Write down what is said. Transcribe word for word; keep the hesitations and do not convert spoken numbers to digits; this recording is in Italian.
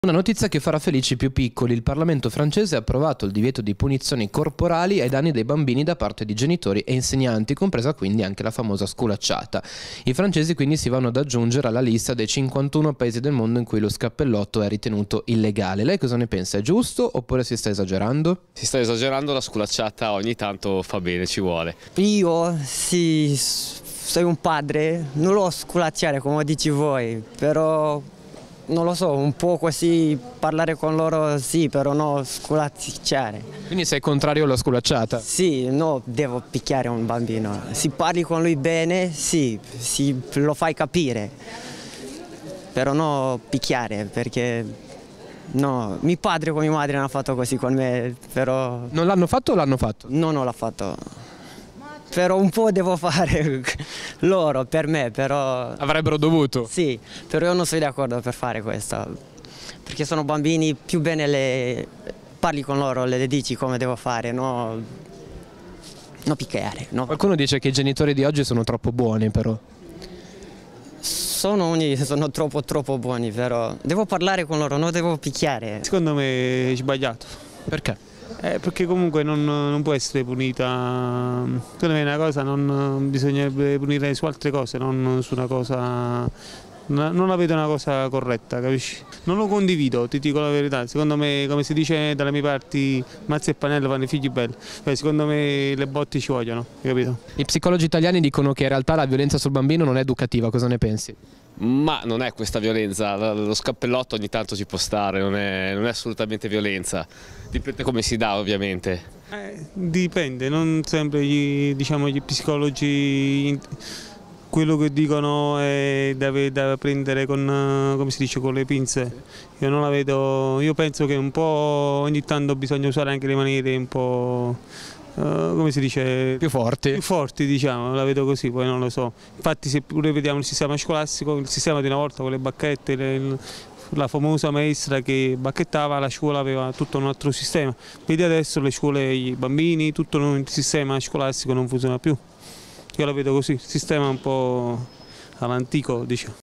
Una notizia che farà felici i più piccoli. Il Parlamento francese ha approvato il divieto di punizioni corporali ai danni dei bambini da parte di genitori e insegnanti, compresa quindi anche la famosa sculacciata. I francesi quindi si vanno ad aggiungere alla lista dei cinquantuno paesi del mondo in cui lo scappellotto è ritenuto illegale. Lei cosa ne pensa? È giusto oppure si sta esagerando? Si sta esagerando, la sculacciata ogni tanto fa bene, ci vuole. Io sì, sono un padre, non lo sculacciare come dici voi, però non lo so, un po' così parlare con loro sì, però no sculacciare. Quindi sei contrario alla sculacciata? Sì, no, devo picchiare un bambino. Se parli con lui bene, sì, si, lo fai capire, però no picchiare, perché no, mio padre con mia madre hanno fatto così con me, però... Non l'hanno fatto o l'hanno fatto? No, non l'ha fatto. Però un po' devo fare loro per me, però... Avrebbero dovuto? Sì, però io non sono d'accordo per fare questo, perché sono bambini, più bene le parli con loro, le dici come devo fare, no, non picchiare. No. Qualcuno dice che i genitori di oggi sono troppo buoni però. Sono, uni, sono troppo troppo buoni, però devo parlare con loro, non devo picchiare. Secondo me è sbagliato. Perché? Eh, perché comunque non, non può essere punita, secondo me è una cosa, non bisognerebbe punire su altre cose, non su una cosa, non la vedo una cosa corretta, capisci? Non lo condivido, ti dico la verità, secondo me, come si dice dalle mie parti, mazza e pannello fanno i figli belli, Beh, secondo me le botte ci vogliono, capito? I psicologi italiani dicono che in realtà la violenza sul bambino non è educativa, cosa ne pensi? Ma non è questa violenza, lo scappellotto ogni tanto ci può stare, non è, non è assolutamente violenza, dipende come si dà ovviamente. Eh, dipende, non sempre gli, diciamo, gli psicologi quello che dicono è da, da prendere con, come si dice, con le pinze. Io non la vedo, io penso che un po' ogni tanto bisogna usare anche le maniere un po'... Uh, come si dice? Più forti. Più forti, diciamo, la vedo così, poi non lo so. Infatti se pure vediamo il sistema scolastico, il sistema di una volta con le bacchette, le, la famosa maestra che bacchettava, la scuola aveva tutto un altro sistema. Vedi adesso le scuole, i bambini, tutto il sistema scolastico non funziona più. Io la vedo così, il sistema un po' all'antico, diciamo.